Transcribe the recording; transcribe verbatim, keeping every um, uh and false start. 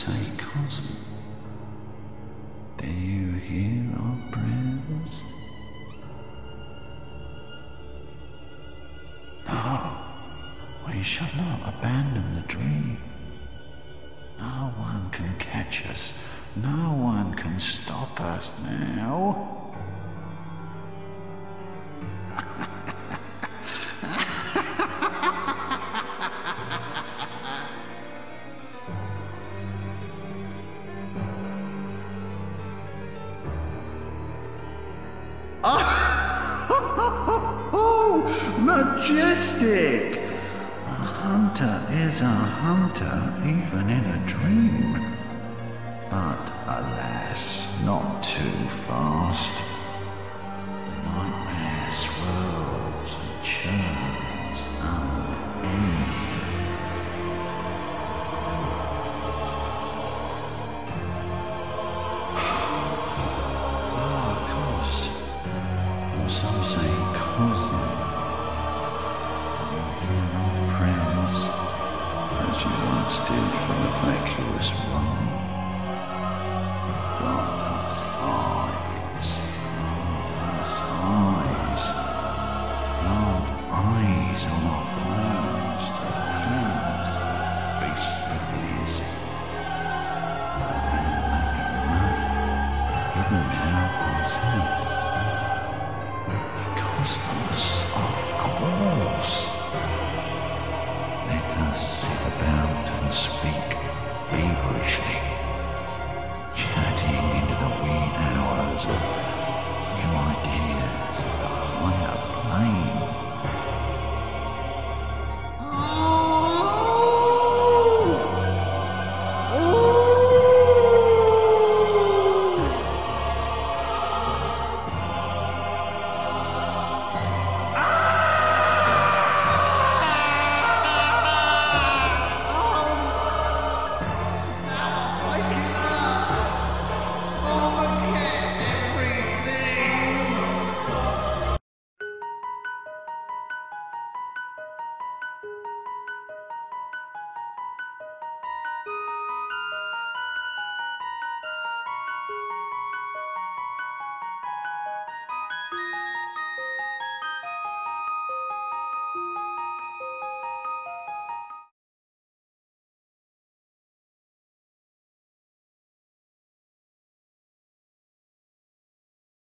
say, Cosmo, do you hear our prayers? No, we shall not abandon the dream. No one can catch us. No one can stop us now. Oh, majestic! A hunter is a hunter even in a dream. But alas, not too fast. The nightmare swirls and churns unending. Ah, of course. Or some say Cosmo. Do you hear our prayers, as you once did for the vacuous wrong? Grant us eyes, grant us eyes, grant eyes on our bones.